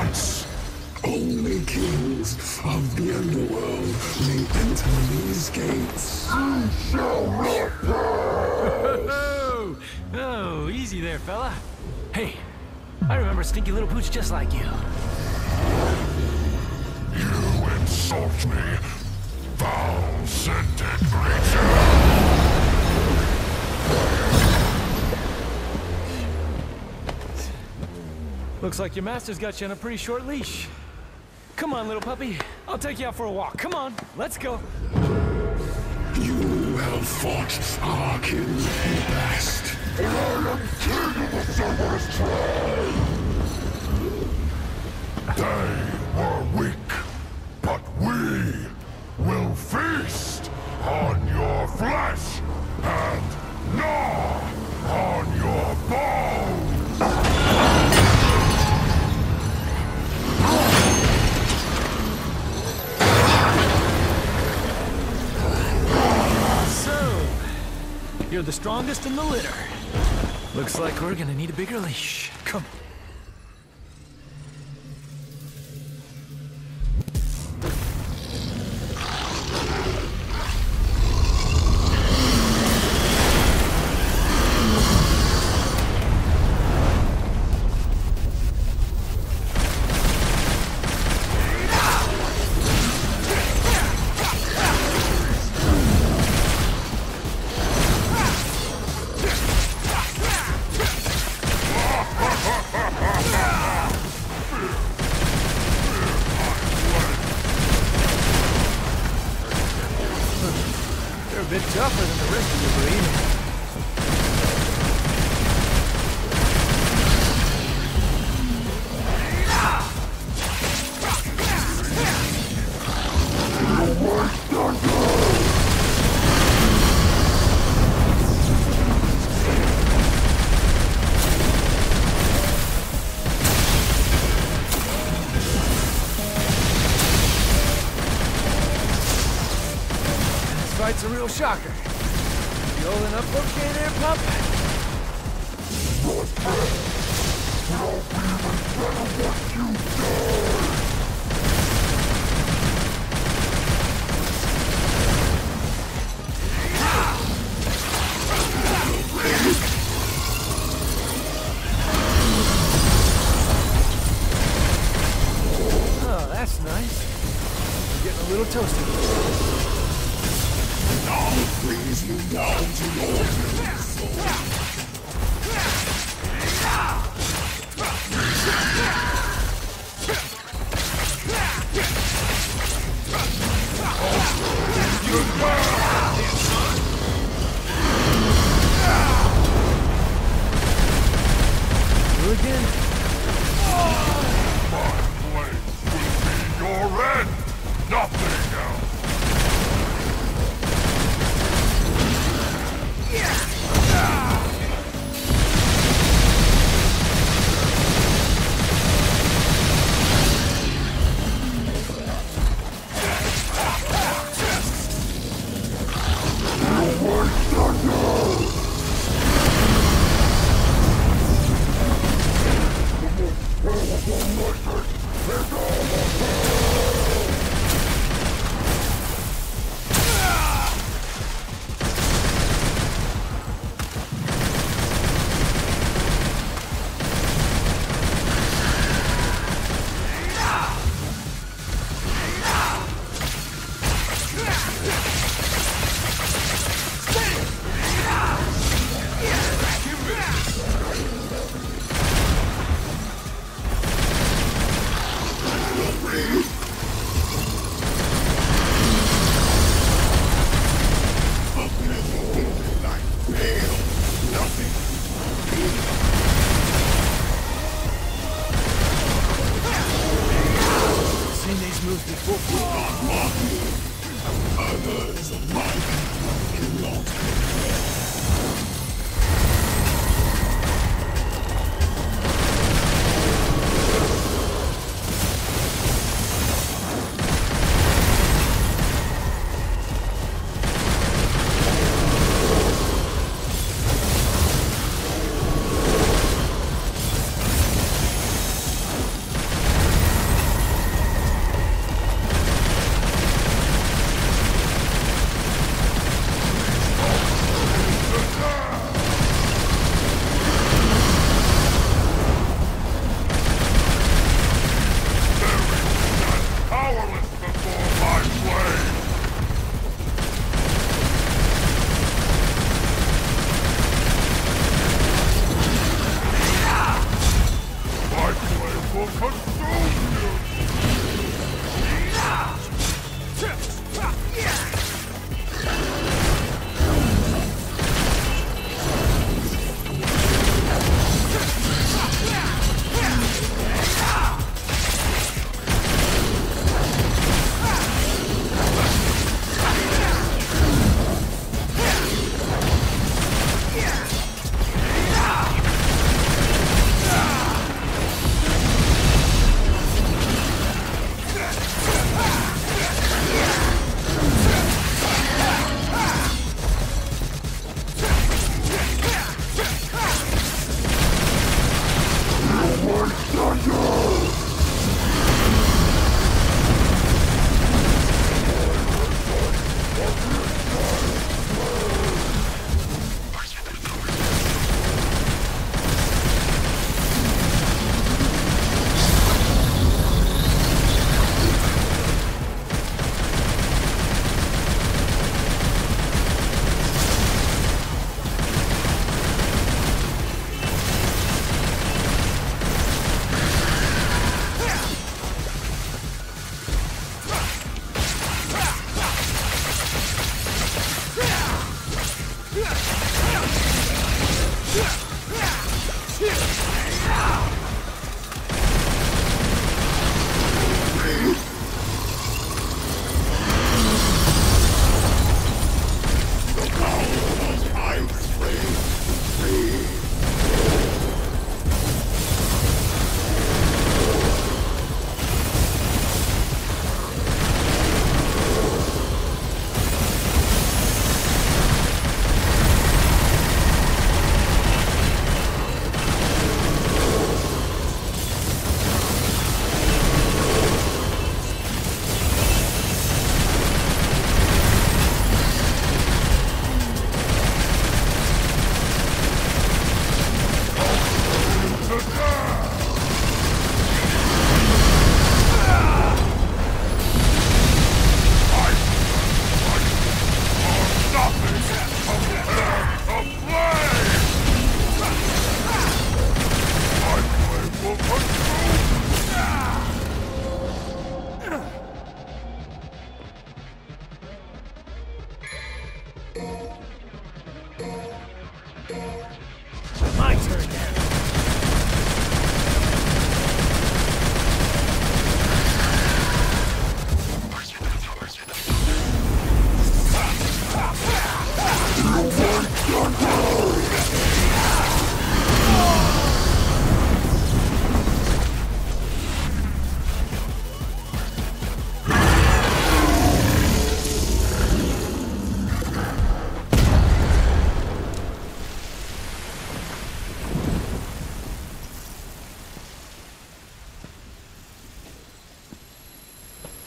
once. Only kings of the underworld may enter these gates. You shall not pass! Oh, easy there, fella. Hey, I remember a stinky little pooch just like you. You insult me, foul-scented creature! Looks like your master's got you on a pretty short leash. Come on, little puppy. I'll take you out for a walk. Come on, let's go. You have fought our kin best. And I am king of the Cerberus tribe. They were weak, but we will feast on your flesh and gnaw on your bones. You're the strongest in the litter. Looks like we're gonna need a bigger leash. Come. They're a bit tougher than the rest of the breed. Fight's a real shocker. You holding up okay there, pup? Your friend will even better what you did. Oh, that's nice. We're getting a little toasty. Now brings you down to your You again? My blade will be your end. Nothing else. Yeah!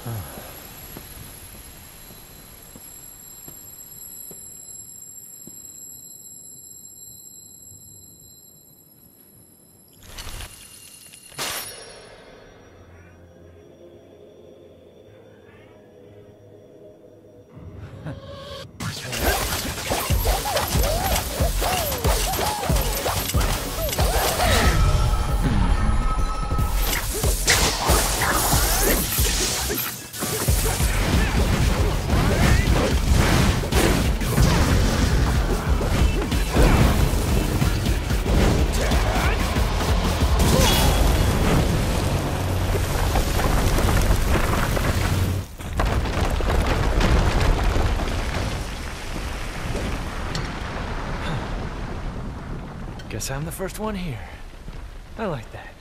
Guess I'm the first one here. I like that.